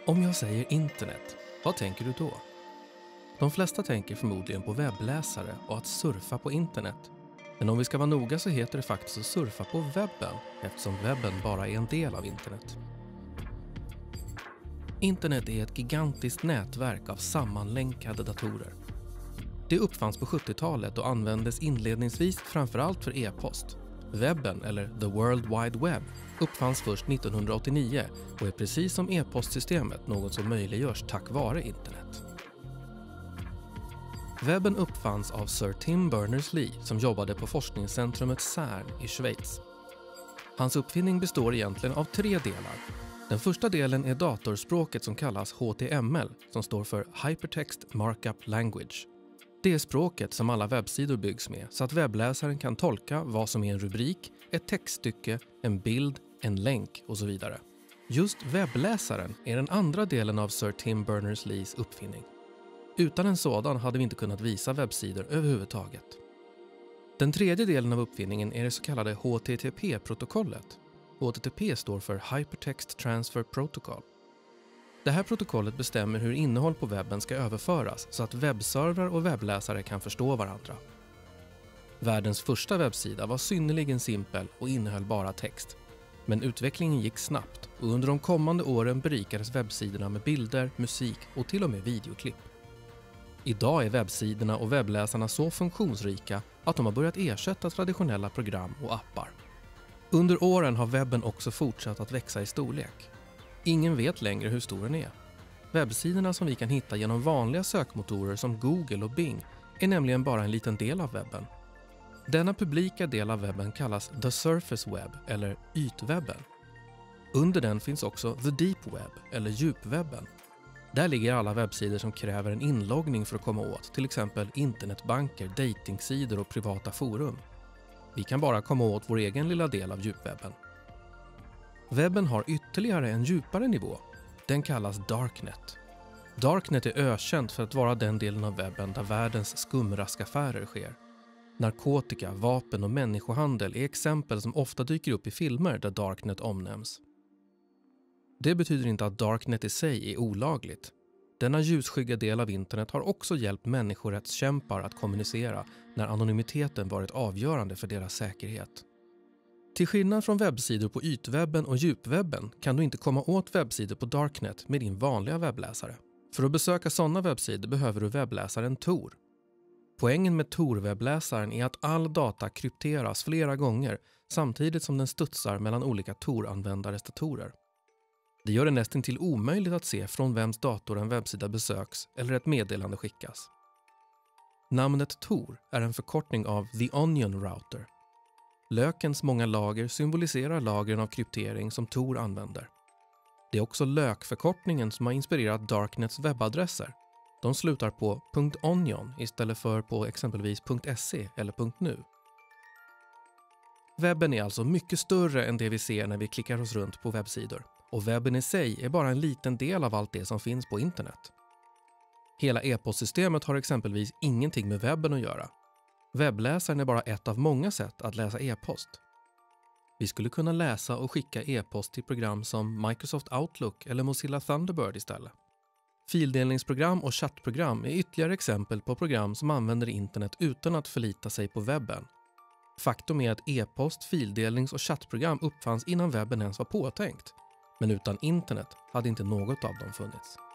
Om jag säger internet, vad tänker du då? De flesta tänker förmodligen på webbläsare och att surfa på internet. Men om vi ska vara noga så heter det faktiskt att surfa på webben, eftersom webben bara är en del av internet. Internet är ett gigantiskt nätverk av sammanlänkade datorer. Det uppfanns på 70-talet och användes inledningsvis framförallt för e-post. Webben, eller The World Wide Web, uppfanns först 1989 och är precis som e-postsystemet något som möjliggörs tack vare internet. Webben uppfanns av Sir Tim Berners-Lee som jobbade på forskningscentrumet CERN i Schweiz. Hans uppfinning består egentligen av 3 delar. Den första delen är datorspråket som kallas HTML, som står för Hypertext Markup Language. Det är språket som alla webbsidor byggs med så att webbläsaren kan tolka vad som är en rubrik, ett textstycke, en bild, en länk och så vidare. Just webbläsaren är den andra delen av Sir Tim Berners-Lees uppfinning. Utan en sådan hade vi inte kunnat visa webbsidor överhuvudtaget. Den tredje delen av uppfinningen är det så kallade HTTP-protokollet. HTTP står för Hypertext Transfer Protocol. Det här protokollet bestämmer hur innehåll på webben ska överföras så att webbservrar och webbläsare kan förstå varandra. Världens första webbsida var synnerligen simpel och innehöll bara text. Men utvecklingen gick snabbt och under de kommande åren berikades webbsidorna med bilder, musik och till och med videoklipp. Idag är webbsidorna och webbläsarna så funktionsrika att de har börjat ersätta traditionella program och appar. Under åren har webben också fortsatt att växa i storlek. Ingen vet längre hur stor den är. Webbsidorna som vi kan hitta genom vanliga sökmotorer som Google och Bing är nämligen bara en liten del av webben. Denna publika del av webben kallas The Surface Web eller ytwebben. Under den finns också The Deep Web eller djupwebben. Där ligger alla webbsidor som kräver en inloggning för att komma åt, till exempel internetbanker, datingsidor och privata forum. Vi kan bara komma åt vår egen lilla del av djupwebben. Webben har ytterligare en djupare nivå. Den kallas Darknet. Darknet är ökänt för att vara den delen av webben där världens skumraskaffärer sker. Narkotika, vapen och människohandel är exempel som ofta dyker upp i filmer där Darknet omnämns. Det betyder inte att Darknet i sig är olagligt. Denna ljusskygga del av internet har också hjälpt människorättskämpar att kommunicera när anonymiteten varit avgörande för deras säkerhet. Till skillnad från webbsidor på ytwebben och djupwebben kan du inte komma åt webbsidor på Darknet med din vanliga webbläsare. För att besöka sådana webbsidor behöver du webbläsaren Tor. Poängen med Tor-webbläsaren är att all data krypteras flera gånger samtidigt som den studsar mellan olika Tor-användares datorer. Det gör det nästan till omöjligt att se från vems dator en webbsida besöks eller ett meddelande skickas. Namnet Tor är en förkortning av The Onion Router. Lökens många lager symboliserar lagren av kryptering som Tor använder. Det är också lökförkortningen som har inspirerat Darknets webbadresser. De slutar på .onion istället för på exempelvis .se eller .nu. Webben är alltså mycket större än det vi ser när vi klickar oss runt på webbsidor. Och webben i sig är bara en liten del av allt det som finns på internet. Hela e-postsystemet har exempelvis ingenting med webben att göra. Webbläsaren är bara ett av många sätt att läsa e-post. Vi skulle kunna läsa och skicka e-post till program som Microsoft Outlook eller Mozilla Thunderbird istället. Fildelningsprogram och chattprogram är ytterligare exempel på program som använder internet utan att förlita sig på webben. Faktum är att e-post, fildelnings- och chattprogram uppfanns innan webben ens var påtänkt. Men utan internet hade inte något av dem funnits.